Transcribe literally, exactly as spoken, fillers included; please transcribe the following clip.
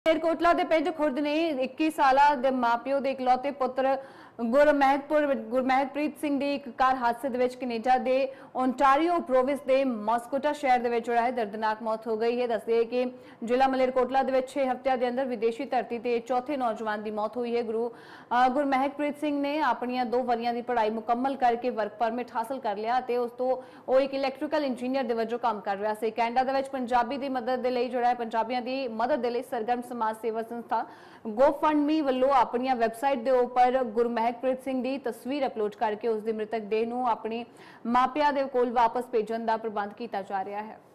ਮਲੇਰਕੋਟਲਾ ਦੇ ਪਿੰਡ ਖੁਰਦ ਨੇ ਇੱਕੀ ਸਾਲਾ ਦੇ ਮਾਪਿਓ ਦੇ ਇਕਲੌਤੇ ਪੁੱਤਰ ਗੁਰਮਹਿਤਪੁਰ ਗੁਰਮਹਿਤਪ੍ਰੀਤ ਸਿੰਘ ਦੀ ਇੱਕ ਕਾਰ ਹਾਦਸੇ ਦੇ ਵਿੱਚ ਕੈਨੇਡਾ ਦੇ ਓਨਟਾਰੀਓ ਪ੍ਰੋਵਿੰਸ ਦੇ ਮਾਸਕੋਟਾ ਸ਼ਹਿਰ ਦੇ ਵਿੱਚ ਜਿਹੜਾ ਹੈ ਦਰਦਨਾਕ ਮੌਤ ਹੋ ਗਈ ਹੈ। ਦੱਸਦੇ ਕਿ ਜ਼ਿਲ੍ਹਾ ਮਲੇਰਕੋਟਲਾ ਦੇ ਵਿੱਚ ਛੇ ਹਫ਼ਤਿਆਂ ਦੇ ਅੰਦਰ ਵਿਦੇਸ਼ੀ ਧਰਤੀ ਤੇ ਚੌਥੇ ਨੌਜਵਾਨ ਦੀ ਮੌਤ ਹੋਈ ਹੈ। ਗੁਰੂ ਗੁਰਮਹਿਤਪ੍ਰੀਤ ਸਿੰਘ ਨੇ ਆਪਣੀਆਂ ਦੋ ਵਰੀਆਂ ਦੀ ਪੜ੍ਹਾਈ ਮੁਕੰਮਲ ਕਰਕੇ ਵਰਕ ਪਰਮਿਟ ਹਾਸਲ ਕਰ ਲਿਆ ਤੇ ਉਸ ਤੋਂ ਉਹ ਇੱਕ ਇਲੈਕਟ੍ਰੀਕਲ ਇੰਜੀਨੀਅਰ ਦੇ ਵਜੋਂ ਕੰਮ ਕਰ ਰਿਹਾ ਸੀ। ਕੈਨੇਡਾ ਦੇ ਵਿੱਚ ਪੰਜਾਬੀ ਦੀ ਮਦਦ ਦੇ ਲਈ ਜਿਹੜਾ ਹੈ ਪੰਜਾਬੀਆਂ ਦੀ ਮਦਦ ਦੇ ਲਈ ਸਰਗਰਮ ਸਮਾਜ ਸੇਵਾ ਸੰਸਥਾ ਗੋਫੰਡਮੀ ਵੱਲੋਂ ਆਪਣੀਆਂ ਵੈਬਸਾਈਟ ਦੇ ਉੱਪਰ ਗੁਰਮਹਿਤਪ੍ਰੀਤ ਸਿੰਘ ਦੀ ਤਸਵੀਰ ਅਪਲੋਡ ਕਰਕੇ ਉਸ ਦੀ ਮ੍ਰਿਤਕ ਦੇਹ ਨੂੰ ਆਪਣੇ ਮਾਪਿਆਂ ਦੇ ਕੋਲ ਵਾਪਸ ਭੇਜਣ ਦਾ ਪ੍ਰਬੰਧ ਕੀਤਾ ਜਾ ਰਿਹਾ ਹੈ।